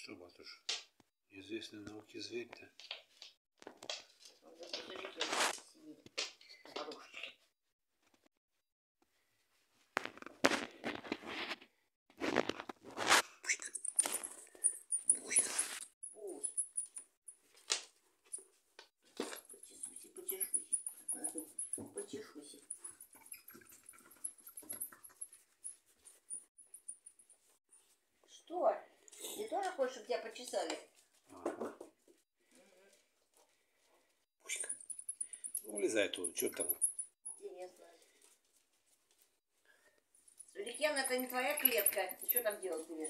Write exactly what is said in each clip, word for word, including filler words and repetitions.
Что, батюшка, известный науке зверь-то? Почешусь. Что? Ты тоже хочешь, чтобы тебя почесали? Ага. Пуська. Ну, вылезай туда, что там? Интересно. Суликьян, это не твоя клетка. Ты что там делать будешь?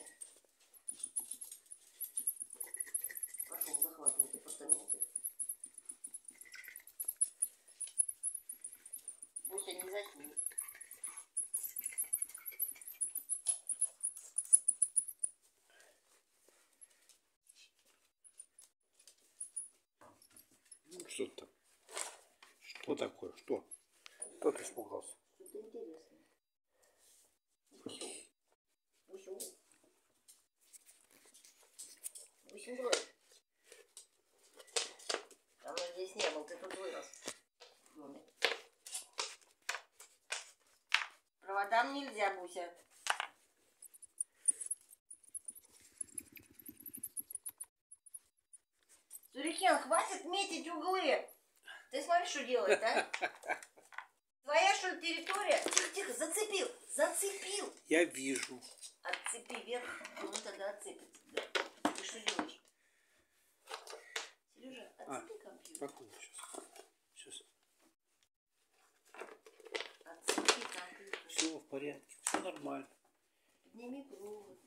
Пошел захватывать апартаменты. Буся, не засни. Ну, что там? Что такое? Что? Кто ты испугался? Что-то интересное. Бусю. Бусю. Бусю, брось. Давно здесь не был, ты тут вырос. Ну, проводам нельзя, Буся. Суликьян, хватит метить углы. Ты смотри, что делает, а? Твоя, что ли, территория? Тихо, тихо, зацепил, зацепил. Я вижу. Отцепи вверх, ну тогда отцепится. Да. Ты что делаешь? Сережа, отцепи а, компьютер. Спокойно, сейчас. Сейчас. Отцепи компьютер. Все в порядке, все нормально. Подними провод.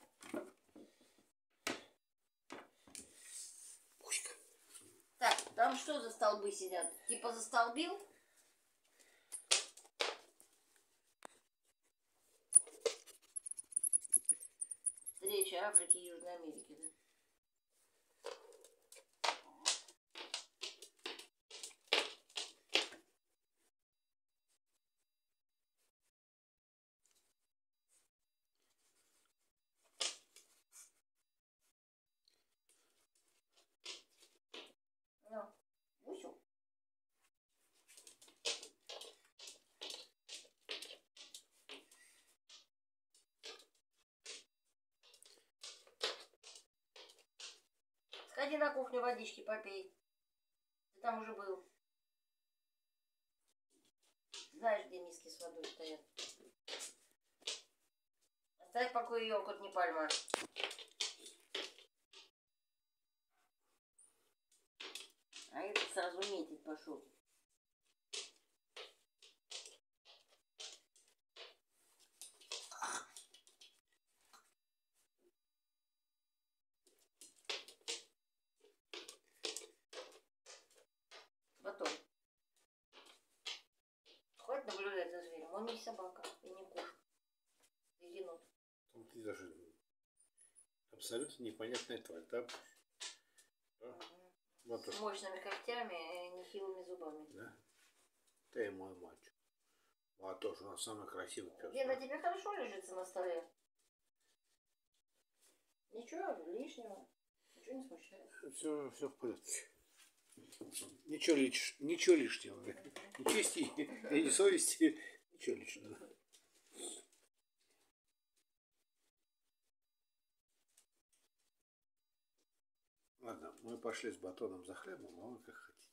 Пуська. Так, там что за столбы сидят? Типа застолбил? Встреча Африки и Южной Америки, да? Ну, Бусю. Сходи на кухню, водички попей. Ты там уже был. Знаешь, где миски с водой стоят. Оставь в покое йогурт, не пальма. А этот сразу метить пошел. Потом. Хватит наблюдать за зверем. Он не собака и не кошка. И енот. Ты даже абсолютно непонятная тварь, да? Да? Угу. Вот с мощными когтями и нехилыми зубами. Да? Ты мой мальчик. А тоже у нас самый красивый пес. Гена, да? Тебе хорошо лежится на столе? Ничего лишнего. Ничего не смущает. Все, все в порядке. Ничего, лиш... Ничего лишнего. Ни чести, ни совести, ничего лишнего. Ладно, мы пошли с батоном за хлебом, а вы как хотите.